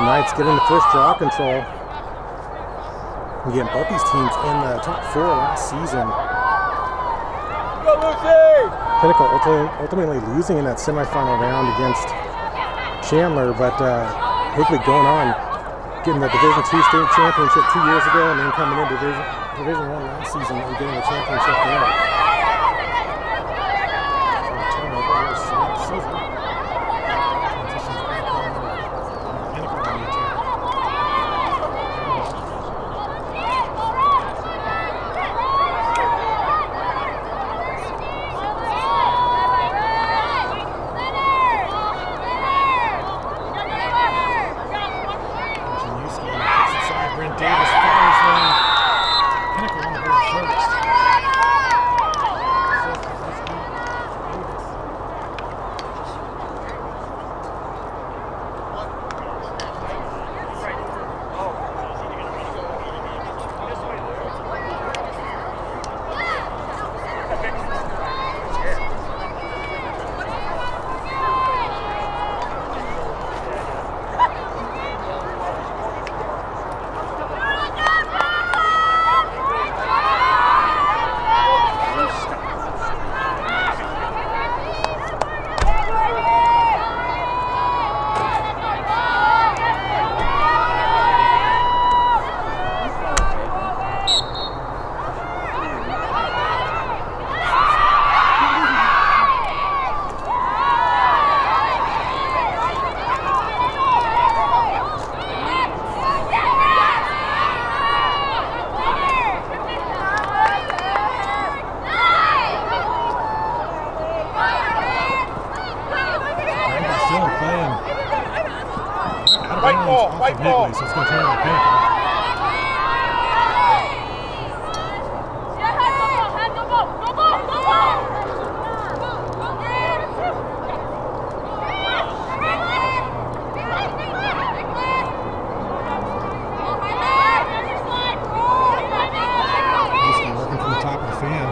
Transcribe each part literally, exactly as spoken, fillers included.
Knights get into first draw control. Again, both these teams in the top four last season. Pinnacle ultimately, ultimately losing in that semifinal round against Chandler, but uh, Higley going on, getting the Division two state championship two years ago, and then coming in Division Division one last season and getting the championship there. White ball. So it's going to turn into Pinnacle. He's working from the top of the fan.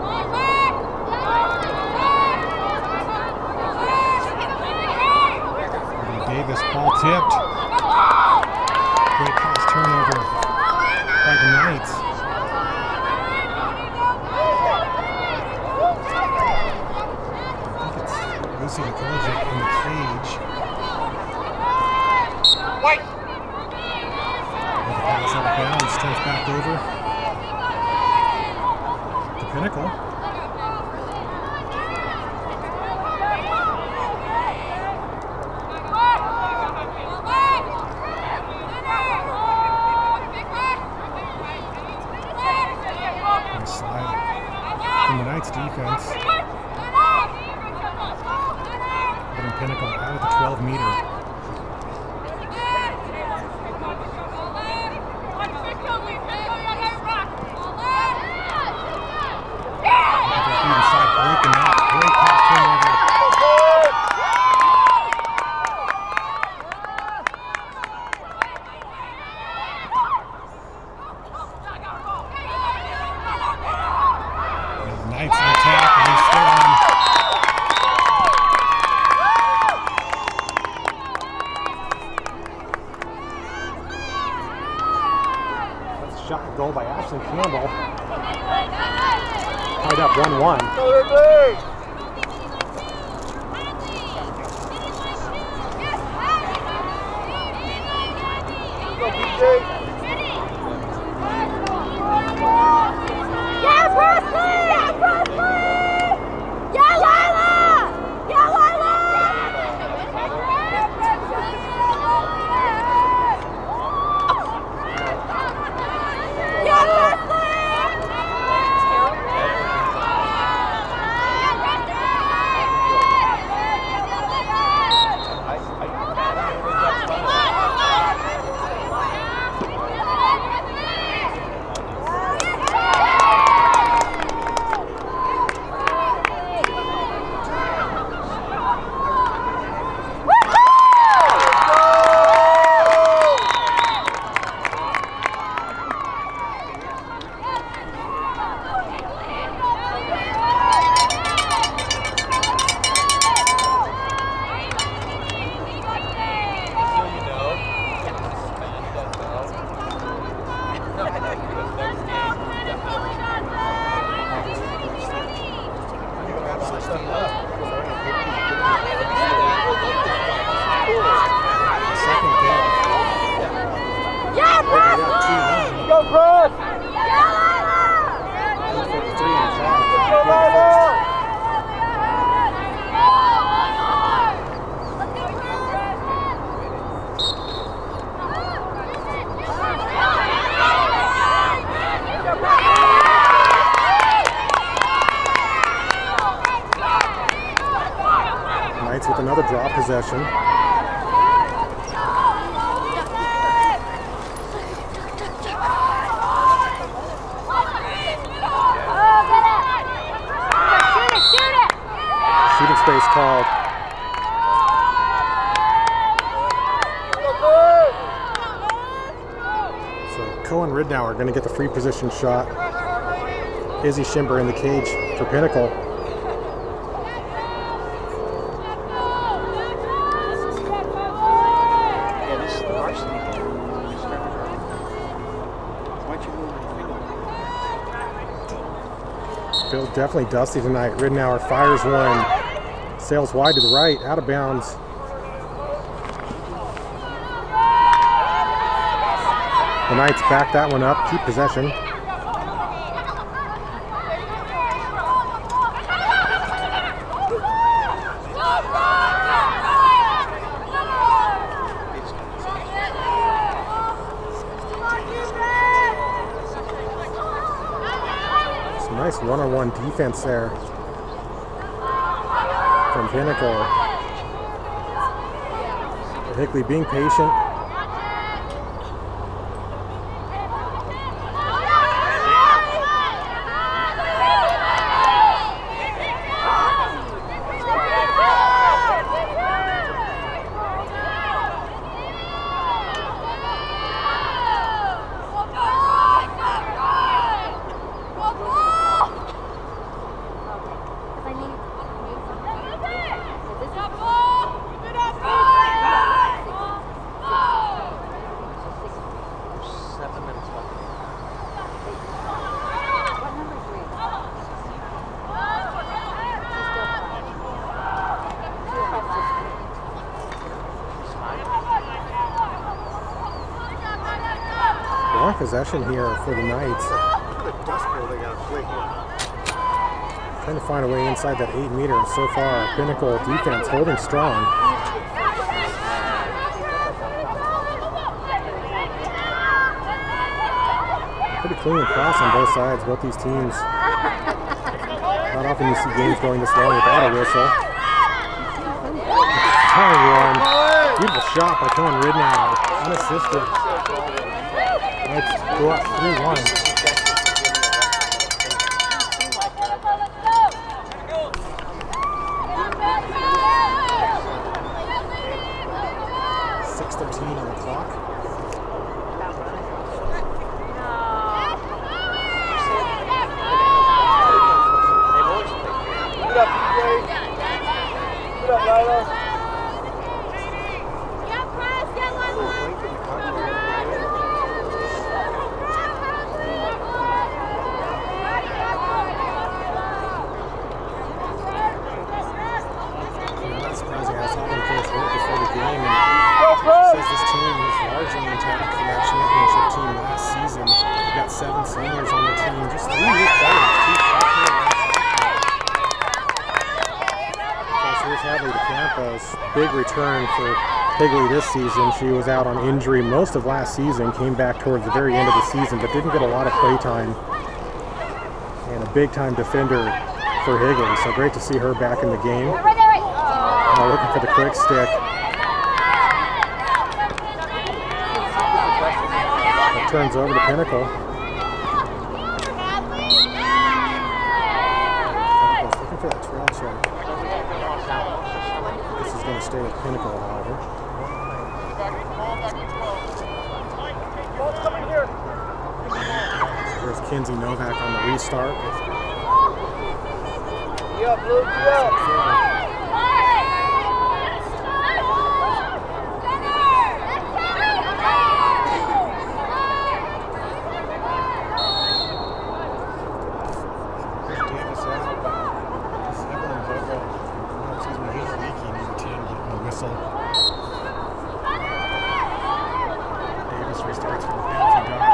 Davis, ball tipped. Great cross turnover by the Knights. I think it's Lucy Nicolic in the cage. White. With the pass out of bounds, turns back over to Pinnacle. From the Knights defense, putting Pinnacle out of the twelve meter. Inside, breaking up, great pass turnover. Knights in attack, and he's still on. That's a shot and goal by Ashley Campbell. Tied up one one. Knights with another draw possession. Shooting space called. So Cohen Ridnow are going to get the free position shot. Izzy Schimber in the cage for Pinnacle. Yeah, this is the Varsity game. Why don't you move? Feels definitely dusty tonight. Ridnour fires one. Sails wide to the right, out of bounds. The Knights back that one up, keep possession. Some nice one-on-one defense there from Pinnacle. Higley being patient. Long possession here for the Knights. Trying to find a way inside that eight meter. So far, Pinnacle defense holding strong. Pretty clean cross on both sides, both these teams. Not often you see games going this long without a whistle. Tying one. Beautiful shot by Cohen Ridnour, unassisted. Knights go up three one. six thirteen on the clock. Get up, P J. Get up, Lila. Says this team was largely intact for that championship team last season. We've got seven seniors on the team, just three new players, two freshmen and one sophomore. Of course, here's Hadley to Campos. Big return for Higley this season. She was out on injury most of last season, came back towards the very end of the season, but didn't get a lot of play time. And a big-time defender for Higley, so great to see her back in the game. Now looking for the quick stick. Turns over to Pinnacle. Pinnacle's looking for that trail check. This is going to stay with Pinnacle, however. There's Kinsey Novak on the restart. Yeah, blue, yeah. Davis restarts for the penalty dot.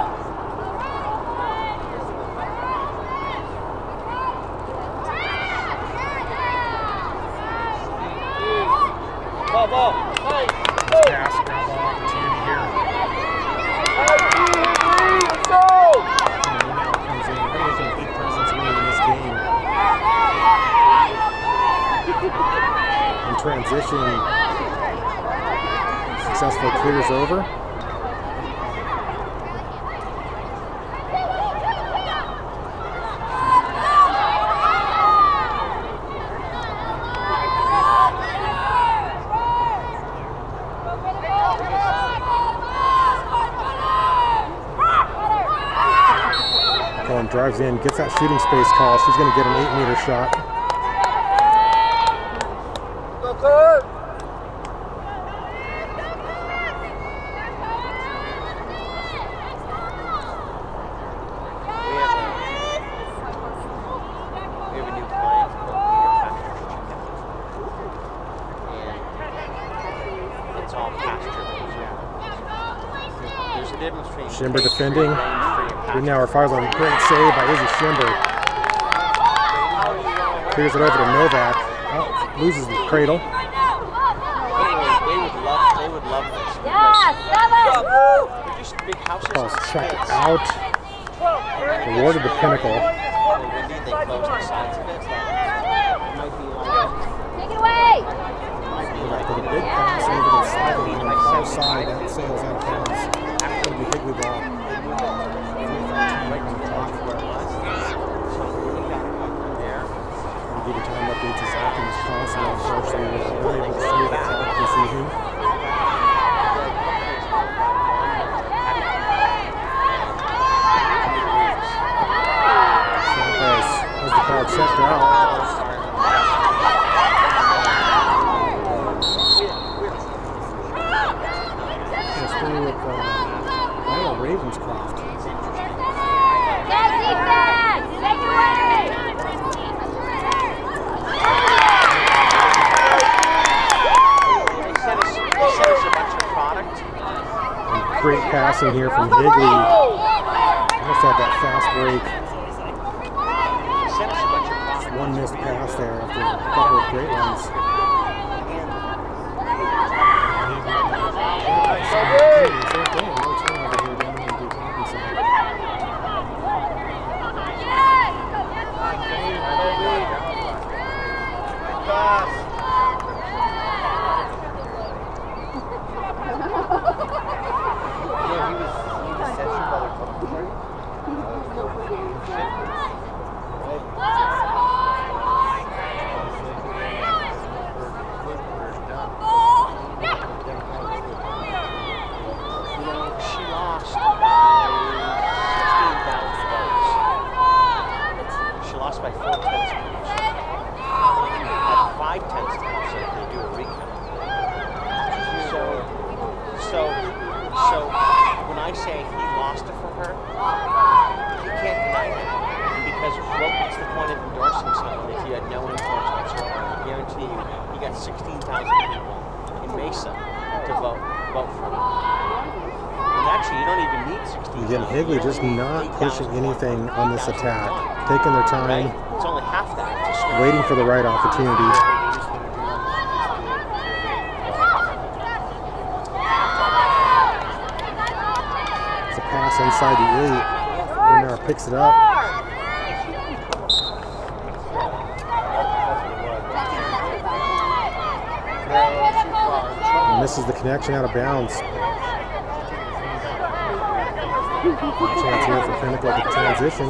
Ball, ball. Hey, Pass, grab ball opportunity here. let's go! Now comes in, really making a big presence really in this game. And transition successfully clears over. Cohen drives in, gets that shooting space call. She's going to get an eight meter shot. Go, Kurt! We have a new client called Pinnacle, and it's all pasture. There's a difference between Schimber defending. We now are fired on a great save by Izzy Schimber. Clears it over to Novak. Oh, loses the cradle. They would love, they would love this. Yeah, seven! They're just big houses. Ball's checked out. Awarded to Pinnacle. When did they close the sides of it? It might be like... Take it away! With a big pass over the side, on the far side, that sails out of bounds. It's going to be Higley ball. Right on the clock. We'll give you time updates as often as possible. Unfortunately, we're only able to see the clock this evening. Santos has the ball checked out. Stay with uh, Lila Ravenscroft. Get defense! Take it away! They sent us, they sent us a bunch of product. And great passing here from Higley. Almost had that fast break. They sent us a bunch of product. One missed pass there after a couple of great ones. Again, Higley just not pushing anything on this attack, taking their time, It's only half that. waiting for the right opportunity. It's a pass inside the eight. Renner picks it up. And misses the connection out of bounds. Chance here for Pinnacle to transition.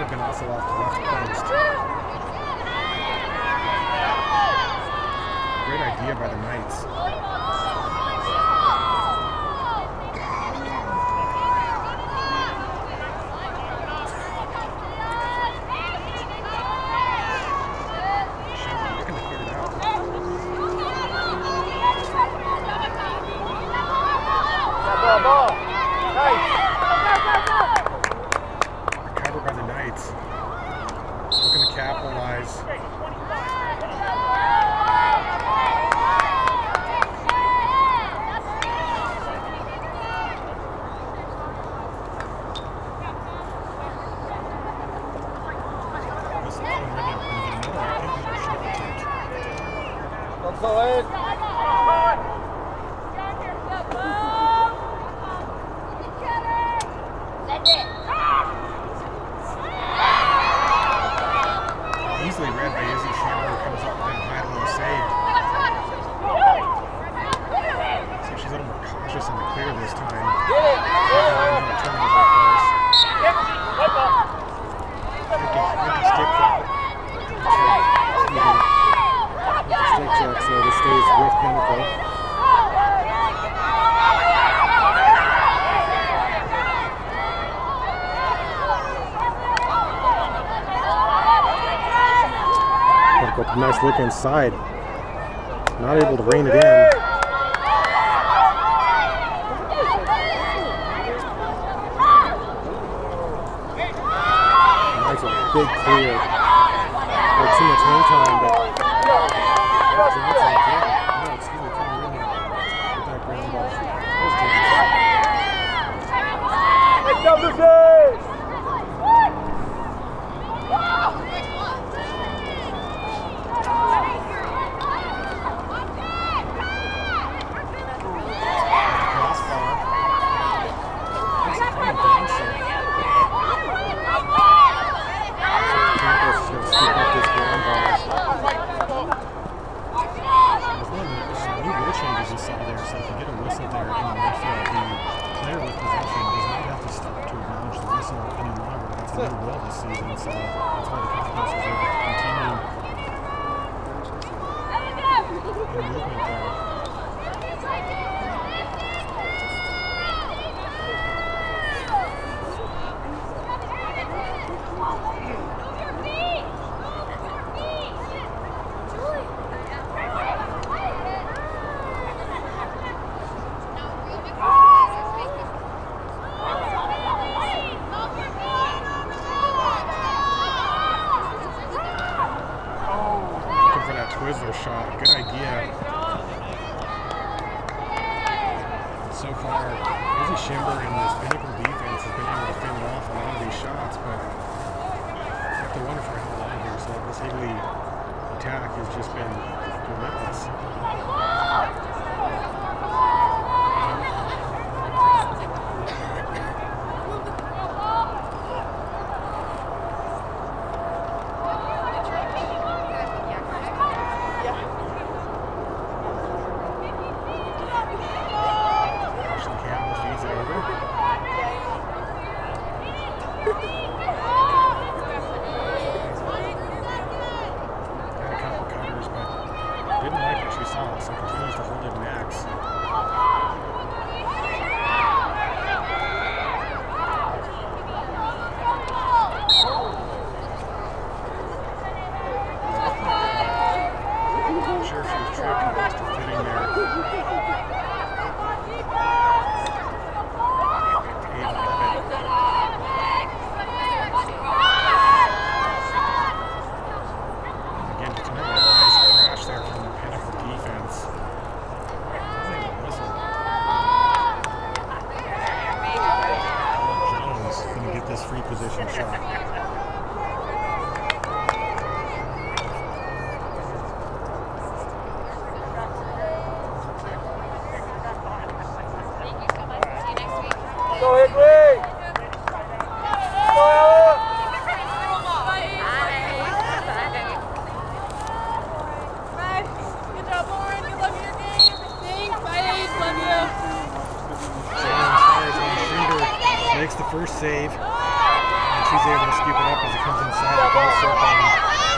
have been also off the left post. Great idea by the Knights. Recovered by the Knights. Looking to capitalize. Don't go in. Easily read by Izzy Chandler, comes up with that high low save. So she's a little more cautious in the clear this time. Get it! Another turnover, of course. Empty, empty stick check. Stick check, so this stays with Pinnacle. Nice look inside. Not able to rein it in. Nice, a big clear. Like too much hang time, but Johnson again. No, excuse me, coming in there with that ground ball. Let's go, Lucy! Twizzler shot, good idea. So far, Izzy Schimber and this Pinnacle defense has been able to fend off a lot of these shots, but I have to wonder for how long here. So this Higley attack has just been relentless. Didn't like what she saw, so continues to hold it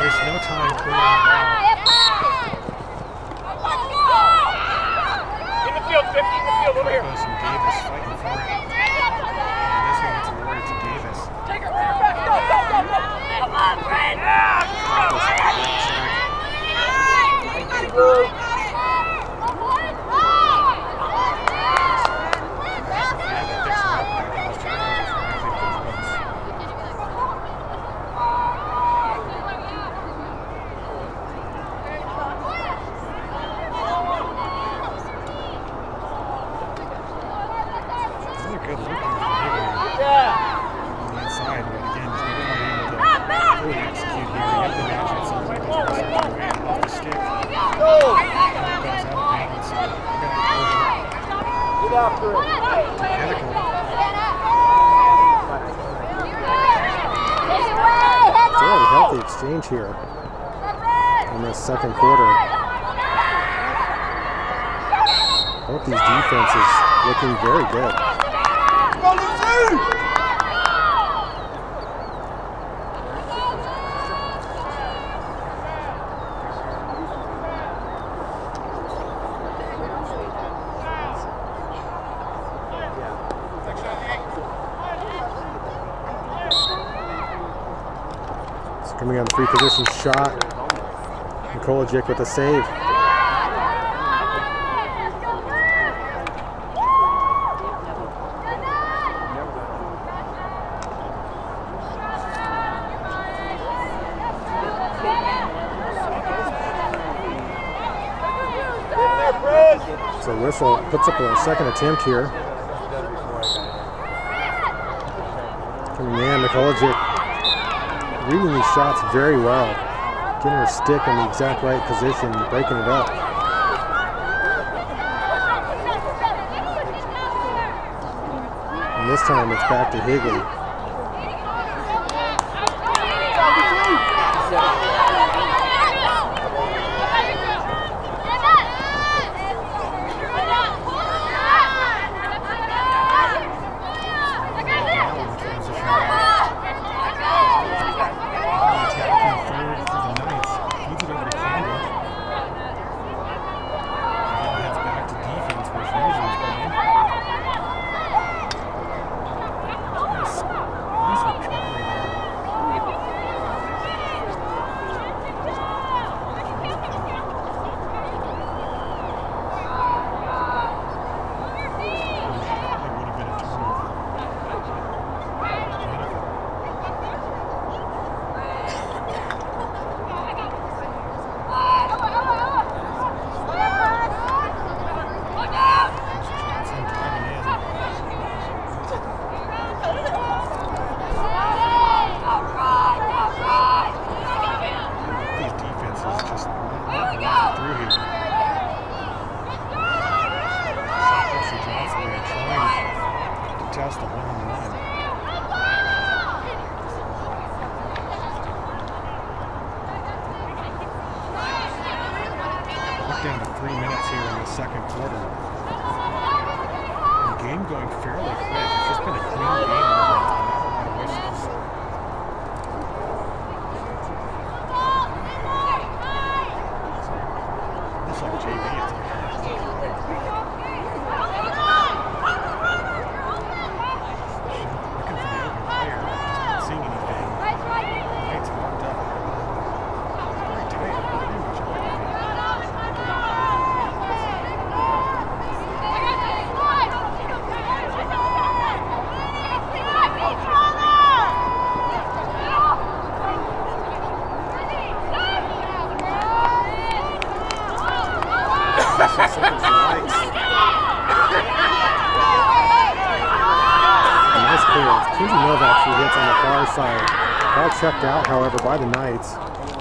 There's no time clearing the ball. In the field, fifty in the field, over here. Carlos and Davis fighting for it. And this one gets awarded to Davis. Take it, bring it back, go, go, go, go. Come on, Brad. Carlos on the back side. Good. After it. Pinnacle. Fairly healthy exchange here in this second quarter. Both these defenses looking very good. Coming on the free position shot. Nikolajic with a save. So Whistle puts up a second attempt here. Coming in, Nikolajic reading these shots very well, getting her stick in the exact right position, breaking it up. And this time it's back to Higley. Down to three minutes here in the second quarter. The game going fairly quick. It's just been a clean game overall. Not a lot of whistles. Looks like J V. It's like looking for the open player. Just not seeing anything. Lights locked up. Very tight. Pretty much everything. Nice clearance. Kinsey Mills actually hits on the far side. Ball checked out, however, by the Knights.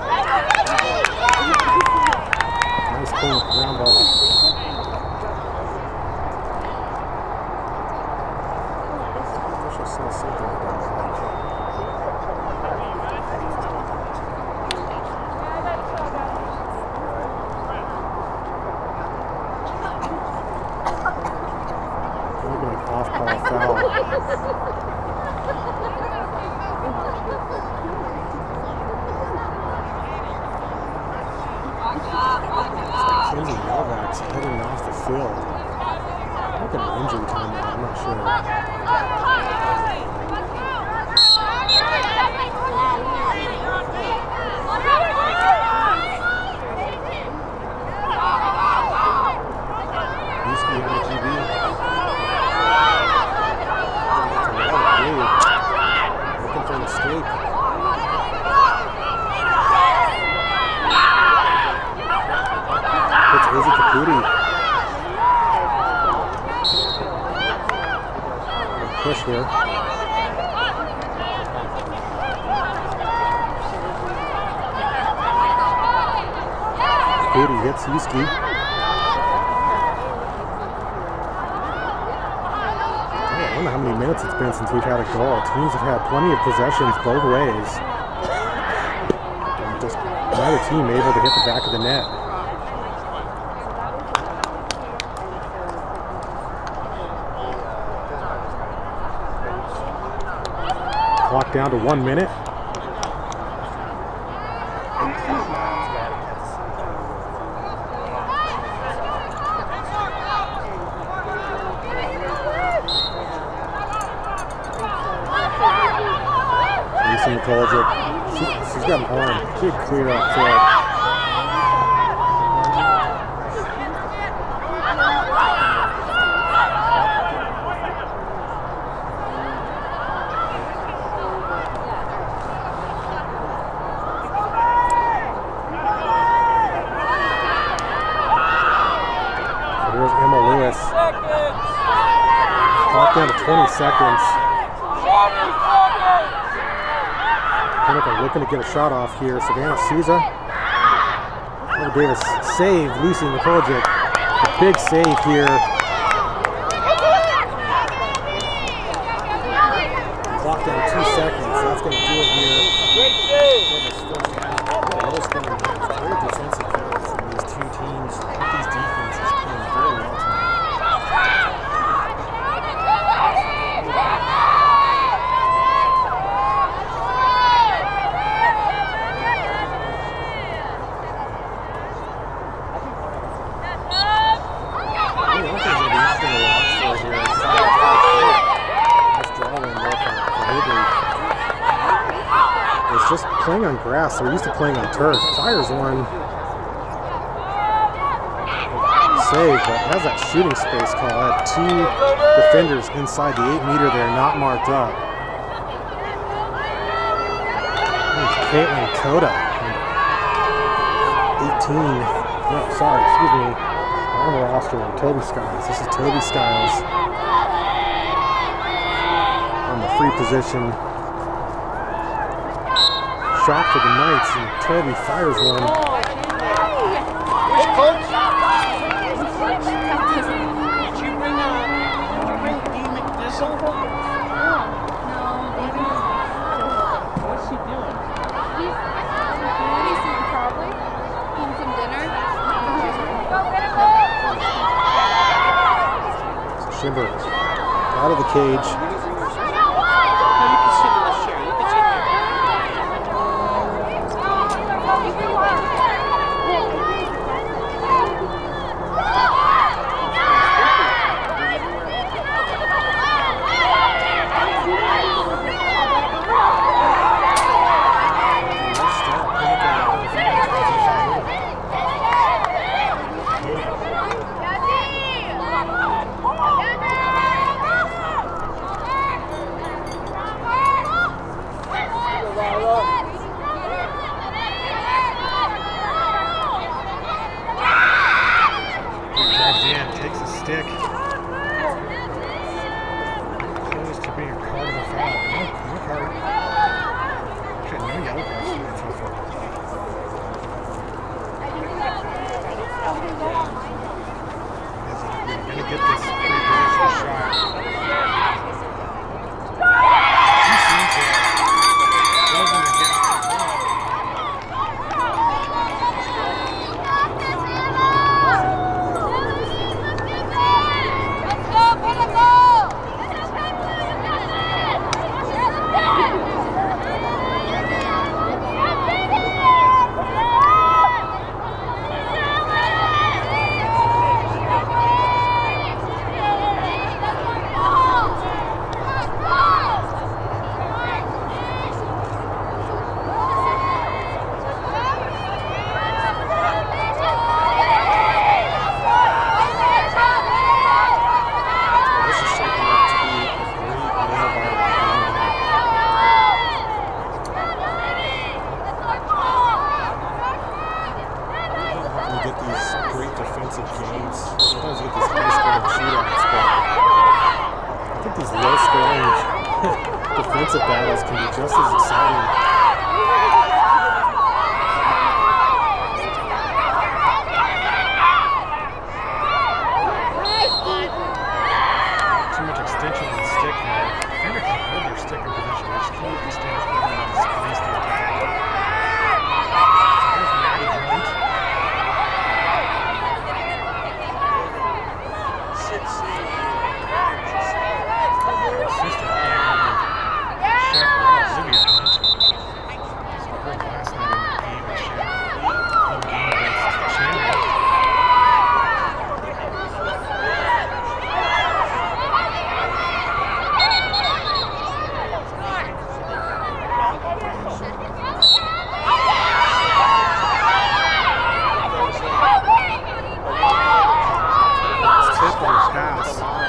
Nice clean ground ball. I should say something about that. Off-ball foul. Lindsay Novak's heading off the field. Look at an injury time now, I'm not sure. Used to be on the G B. Looking for an escape. It's Izzy Caputi. Push here. Caputi hits Yuski. I don't know how many minutes it's been since we've had a goal. Teams have had plenty of possessions both ways. And just neither team able to hit the back of the net. Clock down to one minute. She, she's got an arm. She'd clear up field. So here's Emma Lewis. Clock down to twenty seconds. Pinnacle looking to get a shot off here. Savannah Souza. Oh, Davis save. Lucy Nikolic. A big save here. Clock down two seconds. That's going to do it here. Great save. Very defensive efforts from these two teams. These defenses playing very well tonight. Just playing on grass, they're used to playing on turf. Fires one save, but has that shooting space call. Had two defenders inside the eight meter there, not marked up. There's Caitlin Coda, eighteen. No, sorry, excuse me. On the roster, Toby Skiles. This is Toby Skiles on the free position. Shot for the Knights, and Toby fires one. Which coach? Did you bring a, did you bring D. McDissel? No, David. What's he doing? He's babysitting probably. Eating some dinner. Go, Shimber out of the cage. You can sit in the chair. You can sit there. can be just as exciting. Too much extension in the stick there. Pinnacle can hold their stick in position. They just can't extend it far enough to squeeze the attack. There's Maddie Hunt. Assistant Olivia Hunt. So her last night in the game is home game against Chandler. Tip on the pass.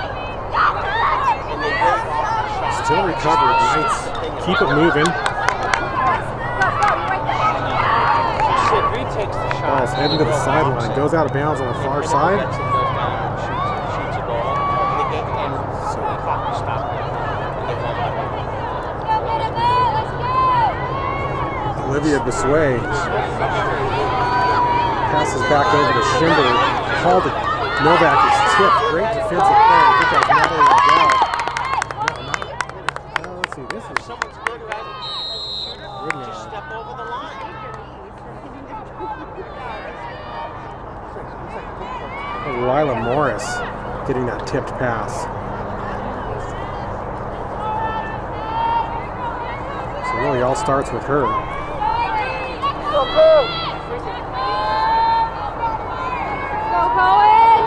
Still recovered. Knights keep it moving. Ball's heading to the sideline. Goes out of bounds on the far side. Olivia Besway passes back over to Schindler. Called it. Novak is tipped. Great defensive play. I think that's Natalie Liddell. No, let's see. This is Someone's good, right? Shooter, just step over the line. Lila Morris getting that tipped pass. So really all starts with her. Go, go! Go, Cohen!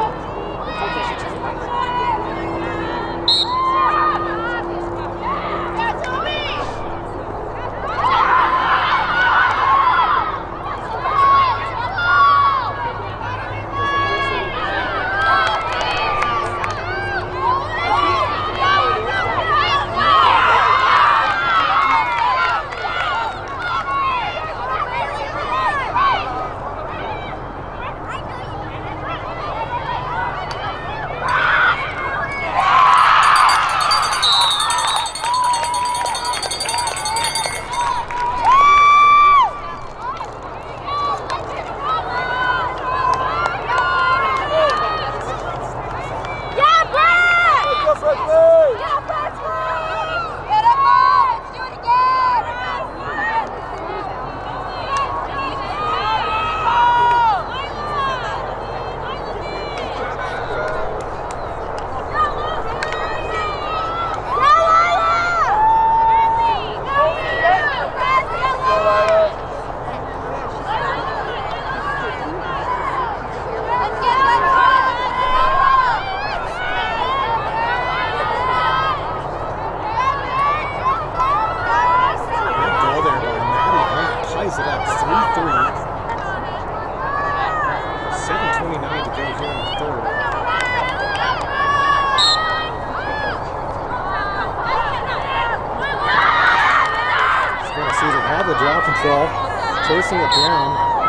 The draw control, chasing it down.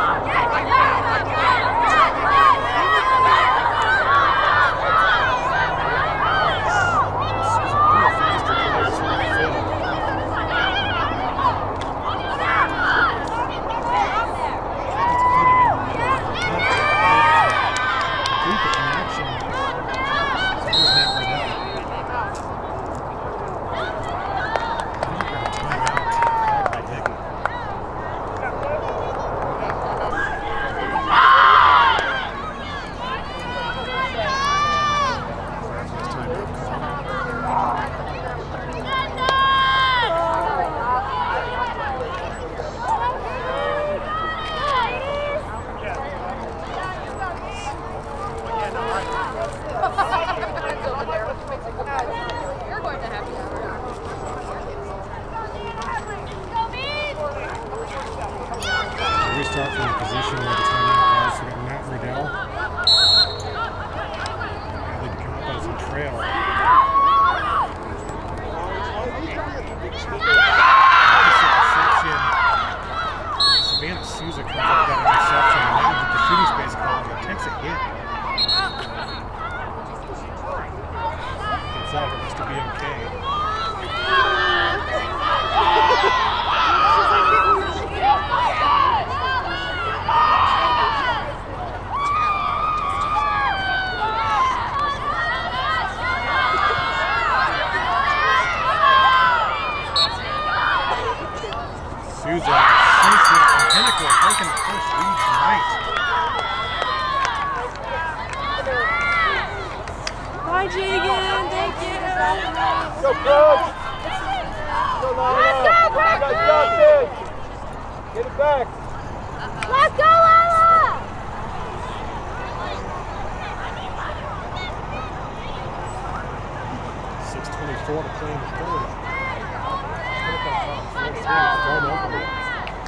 Restart from the position where the timeout was. So we got Matt Riddell. Higley to come up on some trail. Interception. Savannah Souza comes up with that interception. And now that the shooting space call, it takes a hit. Gets out, it looks to be okay. tight. Bye, Jagan. Thank you. Go, coach. Go, Lila. Let's go, You guys got this. Get it back. Let's go, Lila. six twenty-four to play in the third. Going over it.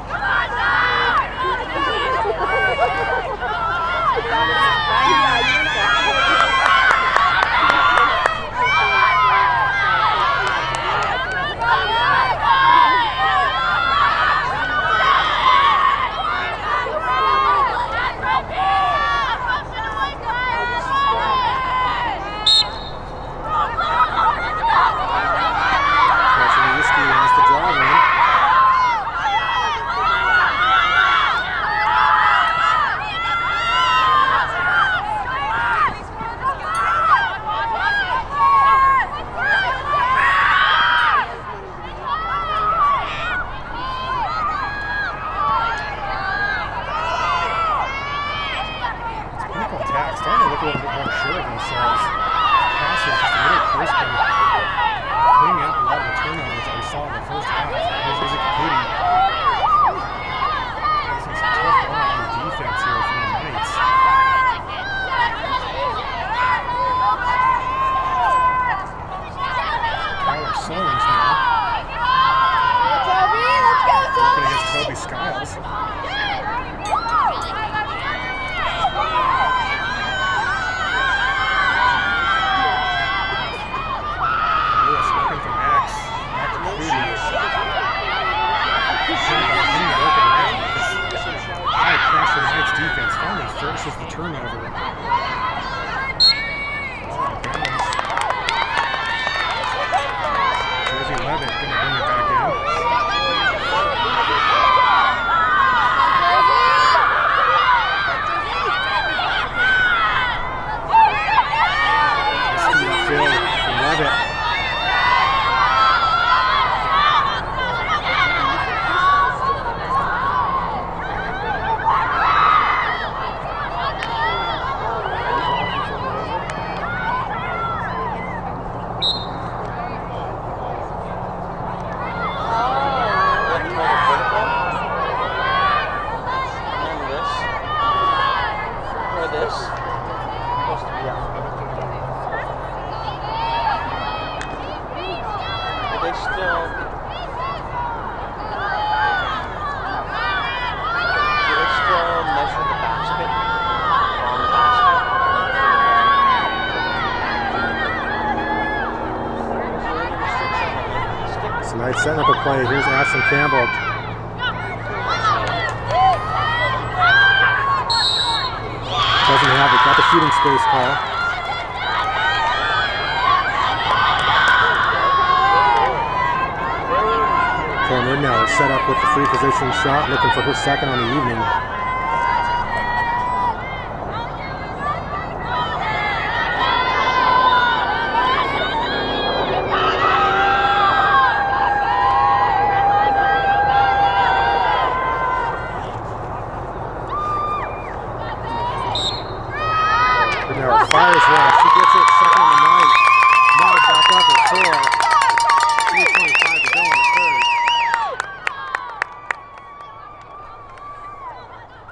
Nice setting up a play. Here's Ashton Campbell. Doesn't have it. Got the shooting space call. Pulling in now. Set up with the free position shot. Looking for her second on the evening. Fires one. She gets it second on the night. Knotted back up at four. three twenty-five to go in the third.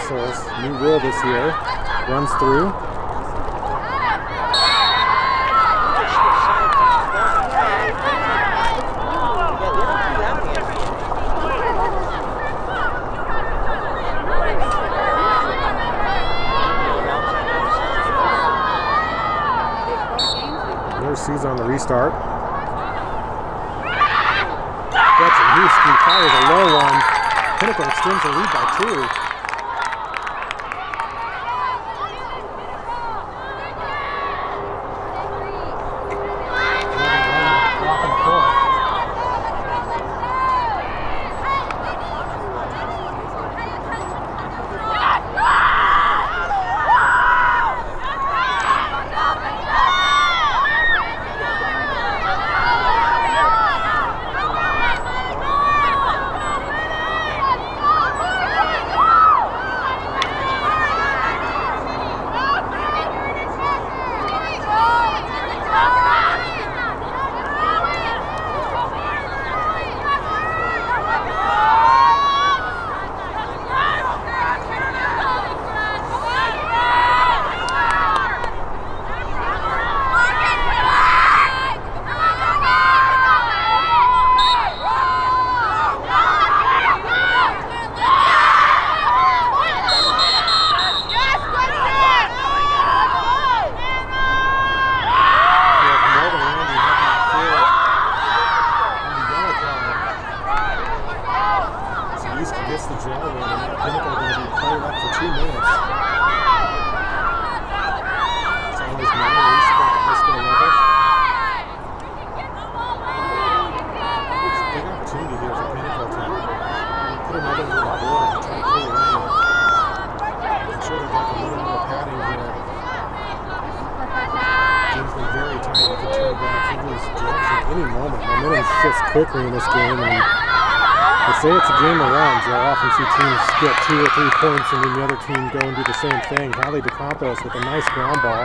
whistles. New rule this year. Runs through. There's on the restart. That's a Higley fires a low one. Pinnacle extends the lead by two. Quickly in this game, and they say it's a game of runs. You'll often see teams get two or three points and then the other team go and do the same thing. Higley DeCampos with a nice ground ball.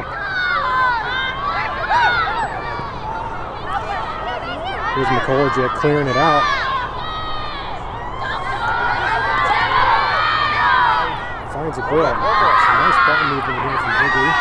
Here's McColligic clearing it out. Finds a goal. Some nice ball movement here from Higley.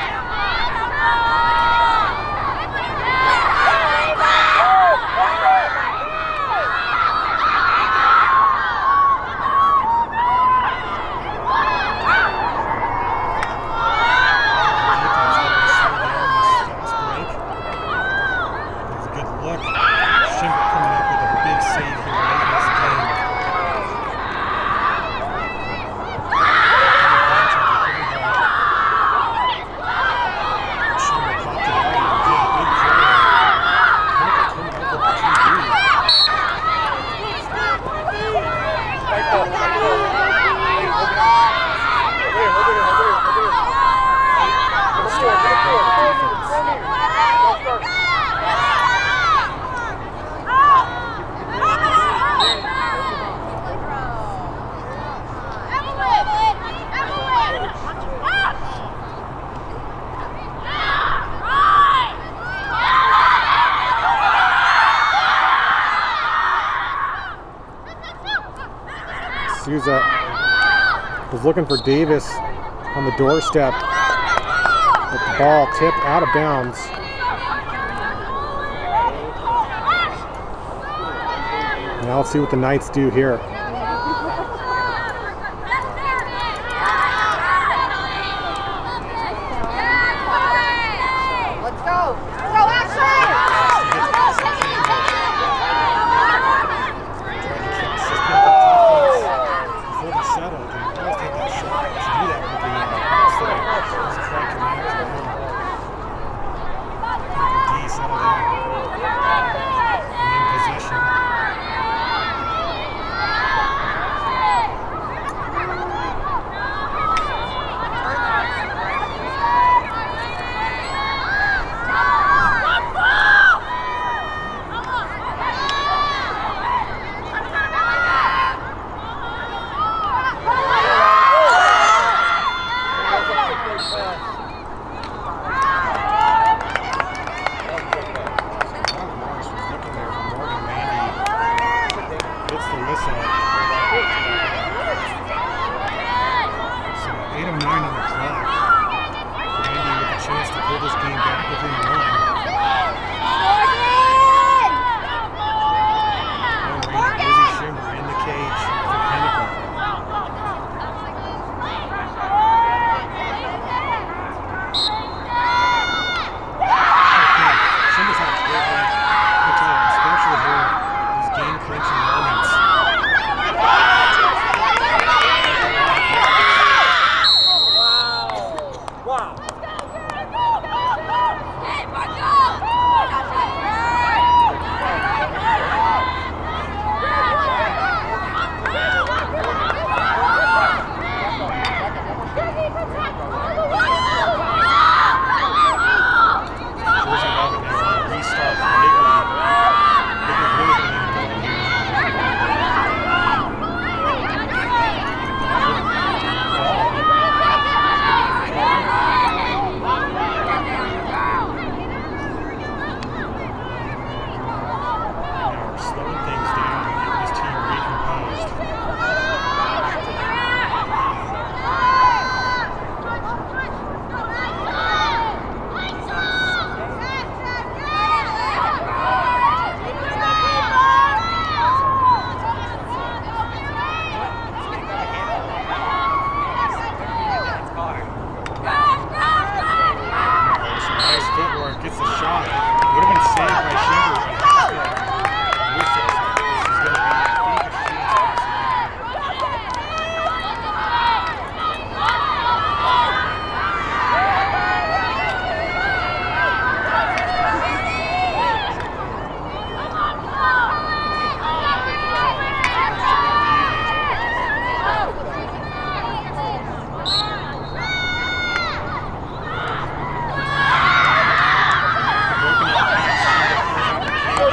Souza was looking for Davis on the doorstep, but the ball tipped out of bounds. Now let's see what the Knights do here.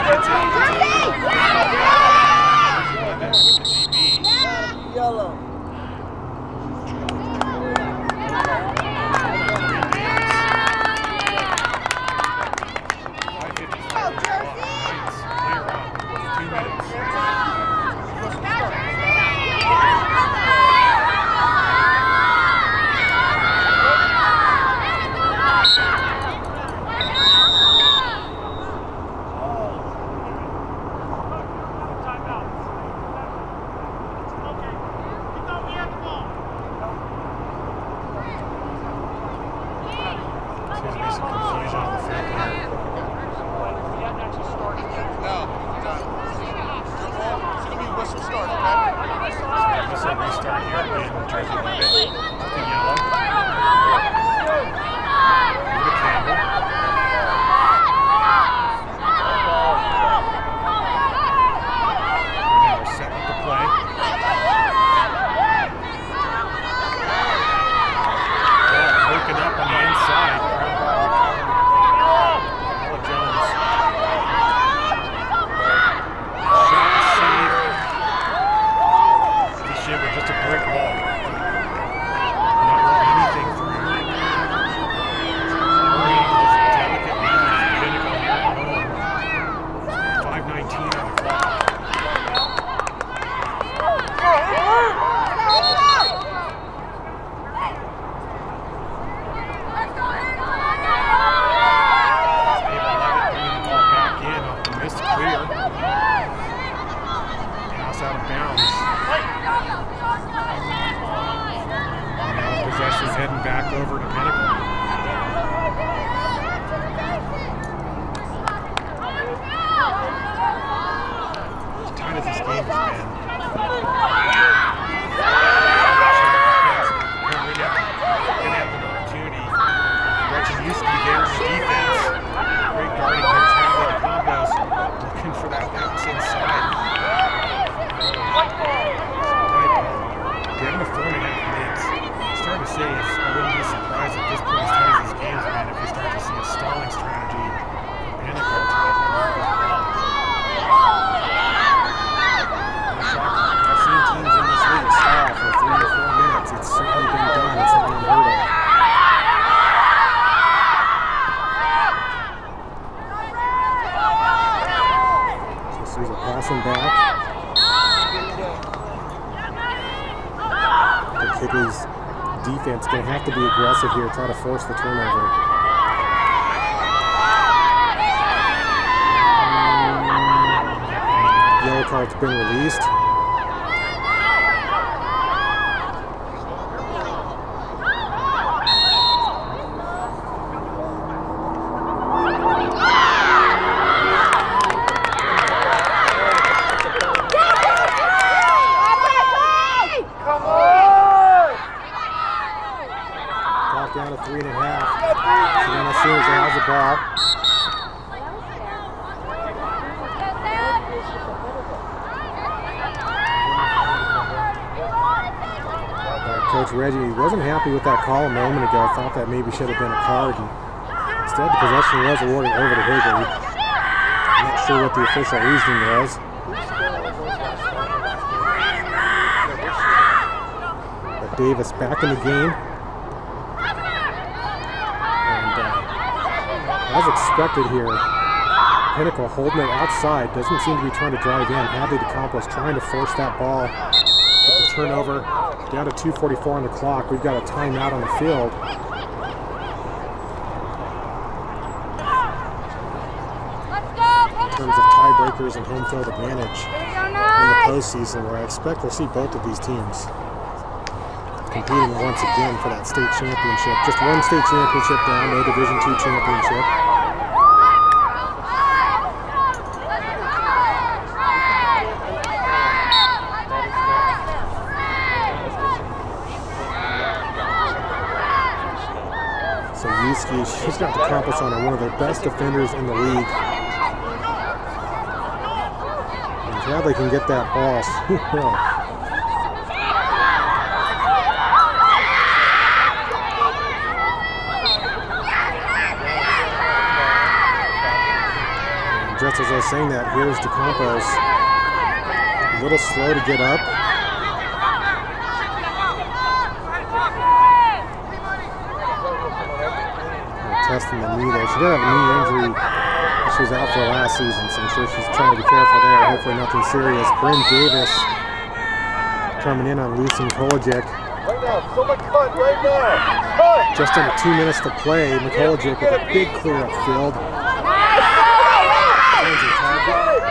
Yellow. Heading back over to Pinnacle. As tight as this game has been. Going to have an opportunity. Rechinuski there in the defense. Great guarding. Here's Higley to combos. Looking for that bounce inside. Given a four and a half minutes. Hard to say is I wouldn't be surprised at this point as tight as these games man if we start to see a stalling strategy from Pinnacle. I've seen teams in this league stall for three or four minutes. It's certainly been done. It's not unheard of. So Sousa passing back. I think Higley's defense going to have to be aggressive here, try to force the turnover. Um, yellow card's been released. Down to three and a half. So then as soon as he has the ball. Uh, Coach Reggie wasn't happy with that call a moment ago. Thought that maybe should have been a card. And instead, the possession was awarded over to Higley. Not sure what the official reasoning was. But Davis back in the game. As expected here, Pinnacle holding it outside, doesn't seem to be trying to drive in. Higley DeCampos trying to force that ball. With the turnover, down to two forty-four on the clock. We've got a timeout on the field. In terms of tiebreakers and home field advantage in the postseason, where I expect we'll see both of these teams competing once again for that state championship. Just one state championship down, no Division two championship. So Yuski, she's got the compass on her, one of the best defenders in the league. And if Higley can get that ball, just as I was saying that, here's DeCampos. A little slow to get up. Testing the knee there. She did have a knee injury. She was out for last season, so I'm sure she's trying to be careful there. Hopefully nothing serious. Bryn Davis coming in on Lucy Mikolajic. Right now, someone cut right now. Cut! Just under two minutes to play. Mikolajic with a big clear up field. Finds her target.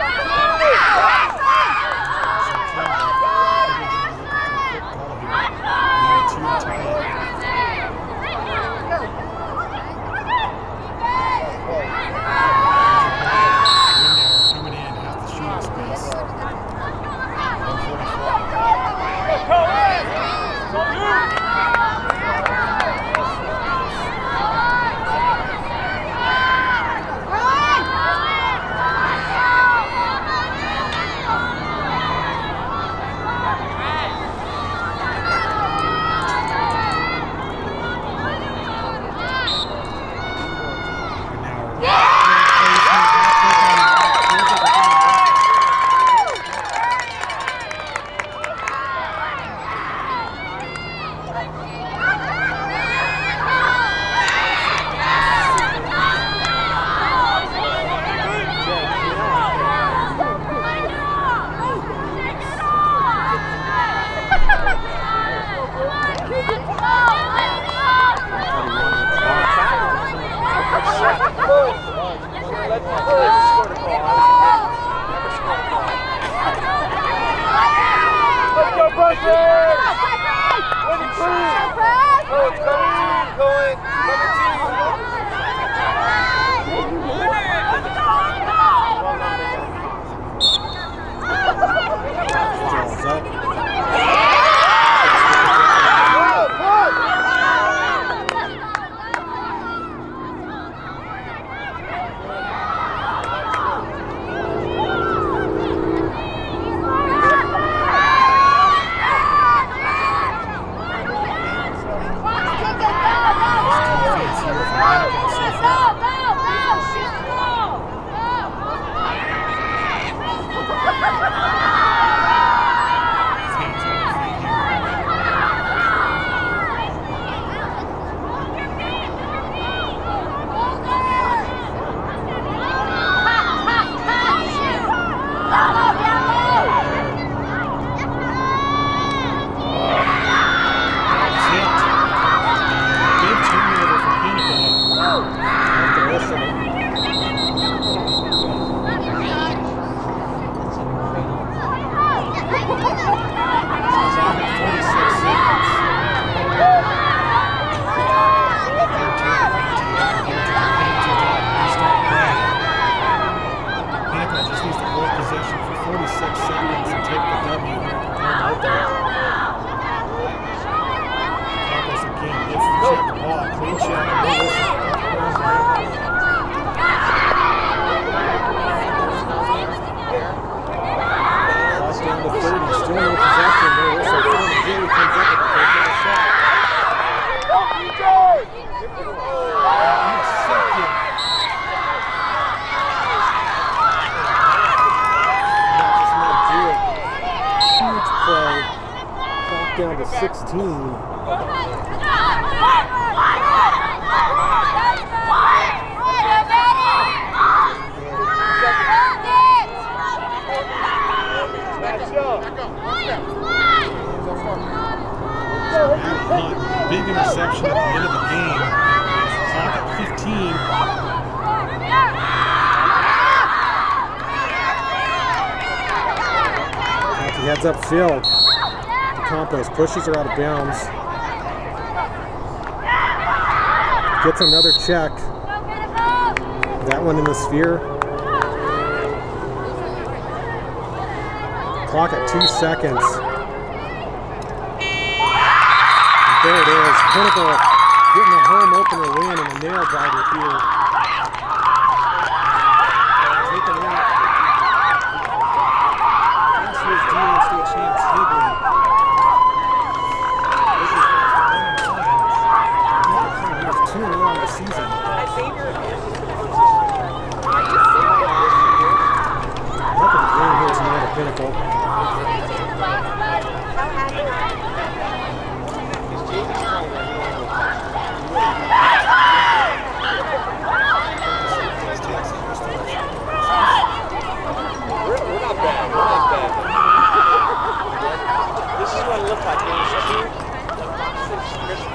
Down to sixteen. Big interception at the end of the game. Clock at fifteen. He heads upfield. Campos pushes her out of bounds. Gets another check. That one in the sphere. Clock at two seconds. And there it is. Pinnacle getting a home opener win and a nail biter here. Taking out last year's D one state champs Higley. two and oh on the season.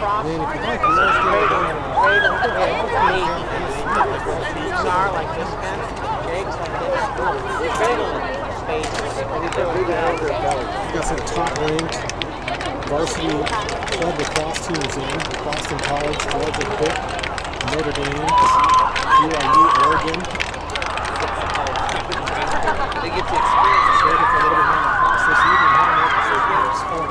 lacrosse. And then if you like, And those let's go cradle, down. cradle, cradle, these are like this kind of eggs like this. Cradle spades. Got some top-ranked varsity club lacrosse teams in. Boston College, Georgia Pitt, Notre Dame, B Y U, Oregon. They get the experience. Ready for a little bit more lacrosse this evening. Score